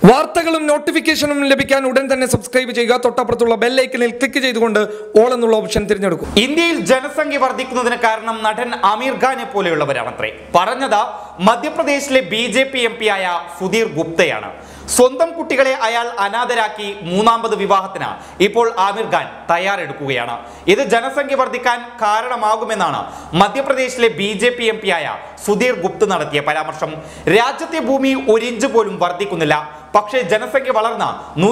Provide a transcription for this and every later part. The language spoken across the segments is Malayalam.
വാർത്തകളും നോട്ടിഫിക്കേഷനും ലഭിക്കാൻ ഉടൻ തന്നെ സബ്സ്ക്രൈബ് ചെയ്യുക. തൊട്ടപ്പുറത്തുള്ള ബെൽ ഐക്കണിൽ ക്ലിക്ക് ചെയ്തുകൊണ്ട് ഓൾ എന്നുള്ള ഓപ്ഷൻ തിരഞ്ഞെടുക്കും. ഇന്ത്യയിൽ ജനസംഖ്യ വർദ്ധിക്കുന്നതിന് കാരണം നടൻ ആമിർ ഖാനെ പോലെയുള്ളവരാണത്രേ. പറഞ്ഞത് മധ്യപ്രദേശിലെ BJP MP ആയ സുധീർ ഗുപ്തയാണ്. സ്വന്തം കുട്ടികളെ അയാൾ അനാഥരാക്കി മൂന്നാമത് വിവാഹത്തിന് ഇപ്പോൾ ആമിർ ഖാൻ തയ്യാറെടുക്കുകയാണ്. ഇത് ജനസംഖ്യ വർദ്ധിക്കാൻ കാരണമാകുമെന്നാണ് മധ്യപ്രദേശിലെ BJP MP ആയ സുധീർ ഗുപ്ത നടത്തിയ പരാമർശം. രാജ്യത്തെ ഭൂമി ഒരു ഇഞ്ച് പോലും വർദ്ധിക്കുന്നില്ല, പക്ഷേ ജനസംഖ്യ വളർന്ന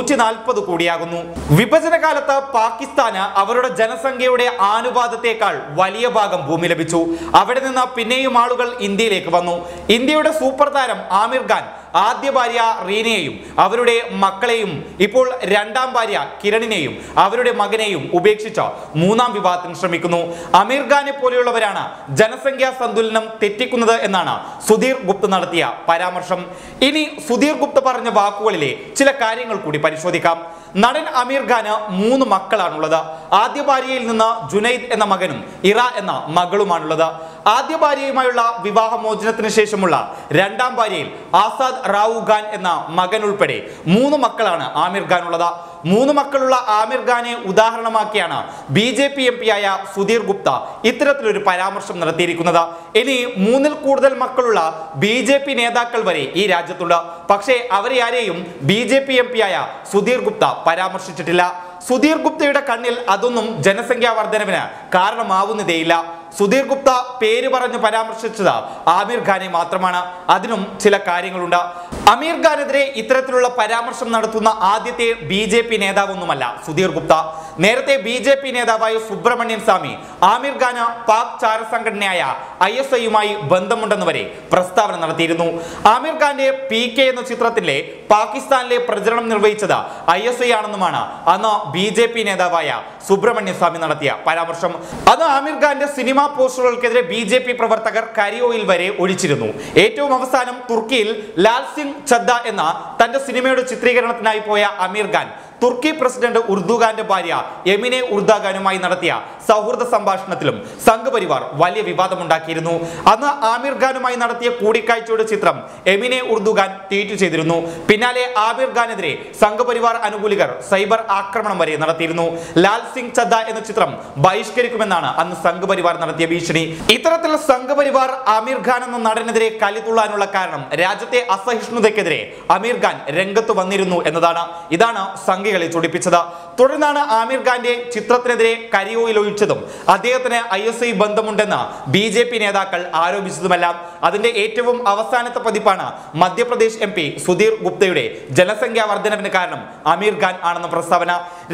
140 കോടിയാകുന്നു. വിഭജന കാലത്ത് പാകിസ്ഥാന് അവരുടെ ജനസംഖ്യയുടെ ആനുപാതത്തെക്കാൾ വലിയ ഭാഗം ഭൂമി ലഭിച്ചു. അവിടെ നിന്ന് പിന്നെയും ആളുകൾ ഇന്ത്യയിലേക്ക് വന്നു. ഇന്ത്യയുടെ സൂപ്പർ താരം ആമിർ ഖാൻ ആദ്യ ഭാര്യ റീനയെയും അവരുടെ മക്കളെയും ഇപ്പോൾ രണ്ടാം ഭാര്യ കിരണിനെയും അവരുടെ മകനെയും ഉപേക്ഷിച്ച് മൂന്നാം വിവാഹത്തിന് ശ്രമിക്കുന്നു. ആമിർ ഖാനെ പോലെയുള്ളവരാണ് ജനസംഖ്യാ സന്തുലനം തെറ്റിക്കുന്നത് എന്നാണ് സുധീർ ഗുപ്ത നടത്തിയ പരാമർശം. ഇനി സുധീർ ഗുപ്ത പറഞ്ഞ വാക്കുകളിലെ ചില കാര്യങ്ങൾ കൂടി പരിശോധിക്കാം. നടൻ ആമിർ ഖാന് 3 മക്കളാണുള്ളത്. ആദ്യ ഭാര്യയിൽ നിന്ന് ജുനൈദ് എന്ന മകനും ഇറ എന്ന മകളുമാണുള്ളത്. ആദ്യ ഭാര്യയുമായുള്ള വിവാഹമോചനത്തിന് ശേഷമുള്ള രണ്ടാം ഭാര്യയിൽ ആസാദ് റാവു ഖാൻ എന്ന മകൻ ഉൾപ്പെടെ 3 മക്കളാണ് ആമിർ ഖാൻ ഉള്ളത്. 3 മക്കളുള്ള ആമിർ ഖാനെ ഉദാഹരണമാക്കിയാണ് BJP MP ആയ സുധീർ ഗുപ്ത ഇത്തരത്തിലൊരു പരാമർശം നടത്തിയിരിക്കുന്നത്. ഇനി 3-ൽ കൂടുതൽ മക്കളുള്ള BJP നേതാക്കൾ വരെ ഈ രാജ്യത്തുണ്ട്. പക്ഷേ അവരെ ആരെയും BJP MP ആയ സുധീർ ഗുപ്ത പരാമർശിച്ചിട്ടില്ല. സുധീർ ഗുപ്തയുടെ കണ്ണിൽ അതൊന്നും ജനസംഖ്യാ വർധനവിന് കാരണമാവുന്നതേയില്ല. സുധീർ ഗുപ്ത പേര് പറഞ്ഞ് പരാമർശിച്ചത് ആമിർ ഖാനെ മാത്രമാണ്. അതിനും ചില കാര്യങ്ങളുണ്ട്. ആമിർ ഖാനെതിരെ ഇത്തരത്തിലുള്ള പരാമർശം നടത്തുന്ന ആദ്യത്തെ BJP നേതാവൊന്നുമല്ല സുധീർ ഗുപ്ത. നേരത്തെ BJP നേതാവായ സുബ്രഹ്മണ്യൻ സ്വാമി ആമിർ ഖാന് പാക് ചാരസംഘടനയായ ISIയുമായി ബന്ധമുണ്ടെന്ന് വരെ പ്രസ്താവന നടത്തിയിരുന്നു. ആമിർ ഖാന്റെ PK എന്ന ചിത്രത്തിലെ പാകിസ്ഥാനിലെ പ്രചരണം നിർവഹിച്ചത് ISI ആണെന്നുമാണ് അന്ന് BJP നേതാവായ സുബ്രഹ്മണ്യൻ സ്വാമി നടത്തിയ പരാമർശം. അത് ആമിർ ഖാന്റെ സിനിമാ പോസ്റ്ററുകൾക്കെതിരെ BJP പ്രവർത്തകർ കരിയോയിൽ വരെ ഒഴിച്ചിരുന്നു. ഏറ്റവും അവസാനം തുർക്കിയിൽ ലാൽ സിംഗ് ചദ്ദ എന്ന തന്റെ സിനിമയുടെ ചിത്രീകരണത്തിനായി പോയ ആമിർ ഖാൻ തുർക്കി പ്രസിഡന്റ് ഉർദുഖാന്റെ ഭാര്യ എമിനെ ഉർദുഖാനുമായി നടത്തിയ സൗഹൃദ സംഭാഷണത്തിലും സംഘപരിവാർ വലിയ വിവാദമുണ്ടാക്കിയിരുന്നു. അന്ന് ആമിർ ഖാനുമായി നടത്തിയ കൂടിക്കാഴ്ചയുടെ ചിത്രം എമിനെ ഉർദുഖാൻ ട്വീറ്റ് ചെയ്തിരുന്നു. പിന്നാലെ ആമിർ ഖാനെതിരെ സംഘപരിവാർ അനുകൂലികൾ സൈബർ ആക്രമണം വരെ നടത്തിയിരുന്നു. ലാൽ സിംഗ് ചദ്ദ എന്ന ചിത്രം ബഹിഷ്കരിക്കുമെന്നാണ് അന്ന് സംഘപരിവാർ നടത്തിയ ഭീഷണി. ഇത്തരത്തിൽ സംഘപരിവാർ ആമിർ ഖാൻ എന്ന നടനെതിരെ കലിതുള്ളാനുള്ള കാരണം രാജ്യത്തെ അസഹിഷ്ണുതയ്ക്കെതിരെ ആമിർ ഖാൻ രംഗത്ത് വന്നിരുന്നു എന്നതാണ്. ഇതാണ് സംഘികളെ ചൊടിപ്പിച്ചത്. തുടർന്നാണ് ആമിർ ഖാന്റെ ചിത്രത്തിനെതിരെ കരിയോയിൽ ഒഴിച്ചതും അദ്ദേഹത്തിന് ISI ബന്ധമുണ്ടെന്ന് BJP നേതാക്കൾ ആരോപിച്ചതുമെല്ലാം. അതിന്റെ ഏറ്റവും അവസാനത്തെ പതിപ്പാണ് മധ്യപ്രദേശ് MP സുധീർ ഗുപ്തയുടെ ജനസംഖ്യാ വർധനവിന് കാരണം ആമിർ ഖാൻ ആണെന്ന പ്രസ്താവന.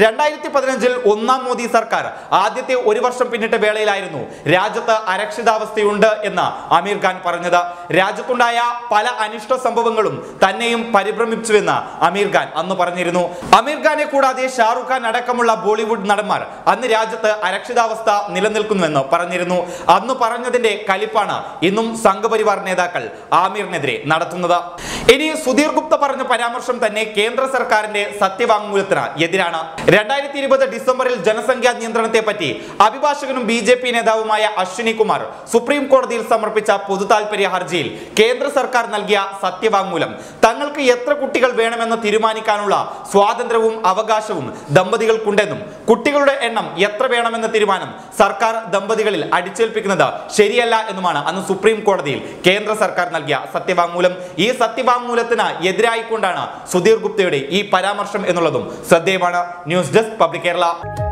2015-ൽ 1ാം മോദി സർക്കാർ ആദ്യത്തെ 1 വർഷം പിന്നിട്ട വേളയിലായിരുന്നു രാജ്യത്ത് അരക്ഷിതാവസ്ഥയുണ്ട് എന്ന് ആമിർ ഖാൻ പറഞ്ഞത്. രാജ്യത്തുണ്ടായ പല അനിഷ്ട സംഭവങ്ങളും തന്നെയും പരിഭ്രമിച്ചുവെന്ന് ആമിർ ഖാൻ അന്ന് പറഞ്ഞിരുന്നു. ആമിർ ഖാനെ കൂടാതെ ഷാറുഖ് ഖാൻ അടക്കമുള്ള ബോളിവുഡ് നടന്മാർ അന്ന് രാജ്യത്ത് അരക്ഷിതാവസ്ഥ നിലനിൽക്കുന്നുവെന്ന് പറഞ്ഞിരുന്നു. അന്ന് പറഞ്ഞതിന്റെ കലിപ്പാണ് ഇന്നും സംഘപരിവാർ നേതാക്കൾ ആമിറിനെതിരെ നടത്തുന്നത്. ഇനി സുധീർ ഗുപ്ത പറഞ്ഞ പരാമർശം തന്നെ കേന്ദ്ര സർക്കാരിന്റെ സത്യവാങ്മൂലത്തിന് എതിരാണ്. 2020 ഡിസംബറിൽ ജനസംഖ്യാ നിയന്ത്രണത്തെ പറ്റി അഭിഭാഷകനും BJP നേതാവുമായ അശ്വിനി കുമാർ സുപ്രീം കോടതിയിൽ സമർപ്പിച്ച പൊതുതാൽപര്യ ഹർജിയിൽ കേന്ദ്ര സർക്കാർ നൽകിയ സത്യവാങ്മൂലം തങ്ങൾക്ക് എത്ര കുട്ടികൾ വേണമെന്ന് തീരുമാനിക്കാനുള്ള സ്വാതന്ത്ര്യവും അവകാശവും ദമ്പതികൾക്കുണ്ടെന്നും കുട്ടികളുടെ എണ്ണം എത്ര വേണമെന്ന തീരുമാനം സർക്കാർ ദമ്പതികളിൽ അടിച്ചേൽപ്പിക്കുന്നത് ശരിയല്ല എന്നുമാണ് അന്ന് സുപ്രീം കോടതിയിൽ കേന്ദ്ര സർക്കാർ നൽകിയ സത്യവാങ്മൂലം. ഈ സത്യവാങ്മൂലത്തിന് എതിരായിക്കൊണ്ടാണ് സുധീർ ഗുപ്തയുടെ ഈ പരാമർശം എന്നുള്ളതും ശ്രദ്ധേയമാണ്. News desk public Kerala.